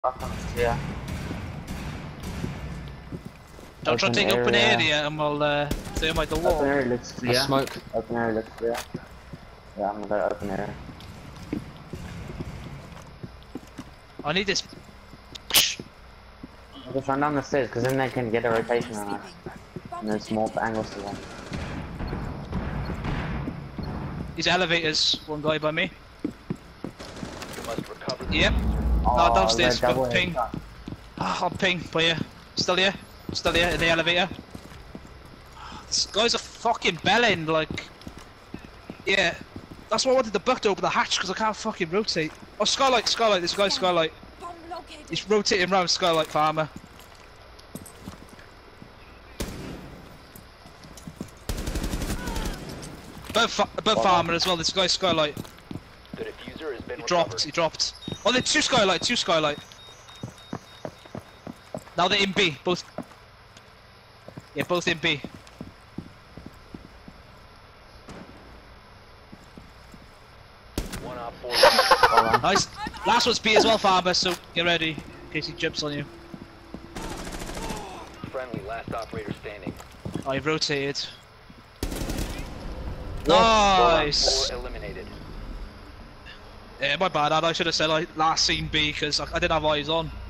Yeah. Don't try to take open area and we'll stay by the wall. Open area looks clear. Smoke. Open area looks clear. Yeah, I'm gonna go open area. I need this. I'll just run down the stairs because then they can get a rotation on us. And there's more angles to them. These elevators, one guy by me. Must recover. Yep. Oh, No, downstairs, red double but ping. headshot. I'll ping, but yeah. Still here? Still here in the elevator? This guy's a fucking bellend, like. Yeah. That's why I wanted the buck to open the hatch, because I can't fucking rotate. Oh, Skylight, Skylight, this guy's Skylight. He's rotating around Skylight Farmer. Above Farmer as well, this guy's Skylight. The diffuser has been He dropped. Oh, there's two Skylight. Now they're in B, both. Yeah, both in B. One op 4. Nice. Last one's B as well, Farmer, so get ready in case he jumps on you. Friendly, last operator standing. Oh, he rotated. Op Nice! 4 eliminated. Yeah, my bad, I should have said like last seen B because I didn't have eyes on.